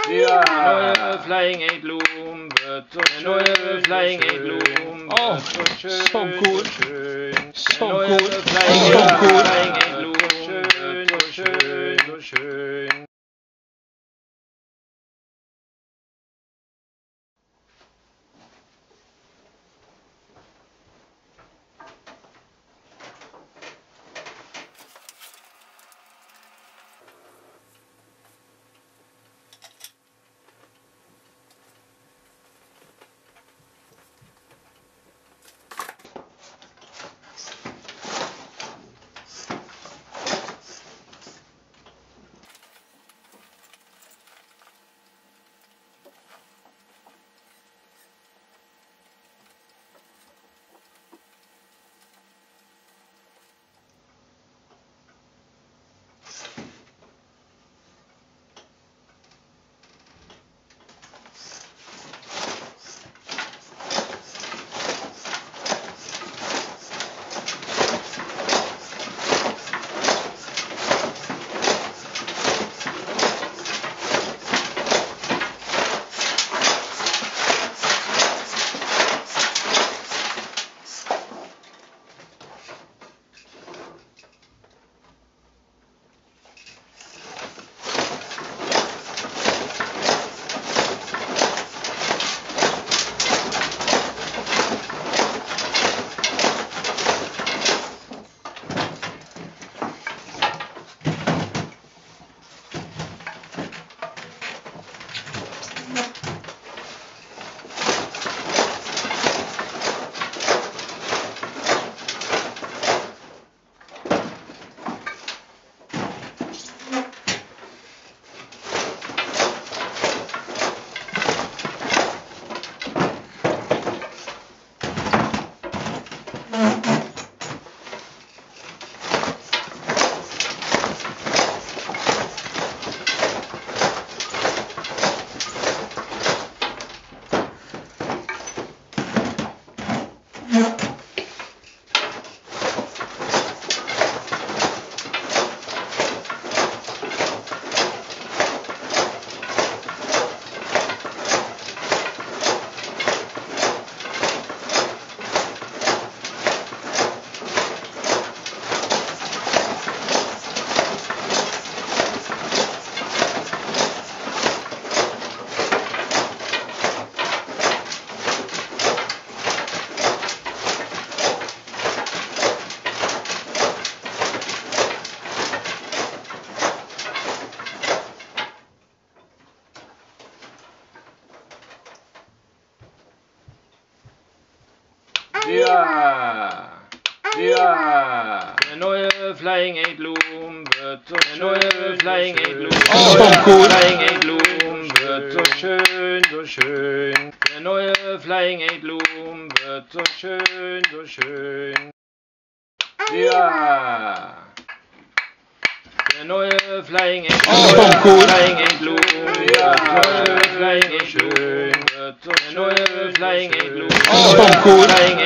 Ja. Der neue Flying8 Loom wird so schön. Der neue Flying8 Loom wird so schön. So gut. So Der neue gut. Flying8 Loom wird so schön, so schön. Ja. Ja. Der neue Flying8 Loom wird so schön. Der neue Flying8 Loom. Flying8 Loom wird so schön, so schön. Der neue Flying8 Loom wird so schön, so schön. Ja. Der neue Flying8 Loom. Ja. Der neue Flying8 Loom wird so schön. Der neue Flying8 Loom.